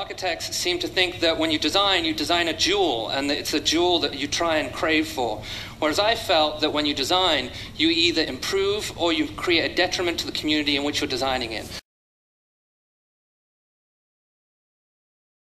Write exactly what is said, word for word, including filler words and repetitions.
architects seem to think that when you design, you design a jewel, and it's a jewel that you try and crave for. Whereas I felt that when you design, you either improve or you create a detriment to the community in which you're designing in.